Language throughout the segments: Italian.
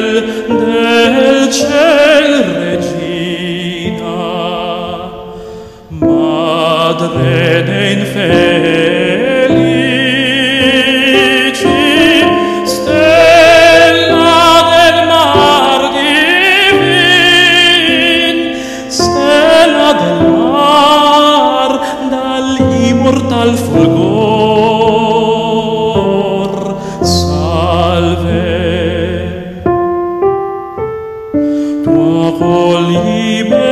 del ciel regina, madre dei infelici, stella del mar divin, stella del mar dall'immortal fulgor, salve. Tua coli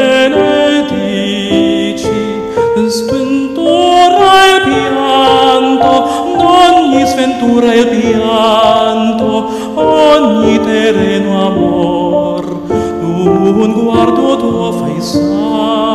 benedici, sventura e pianto, d'ogni sventura e pianto, ogni terreno amor, un guardo tuo fai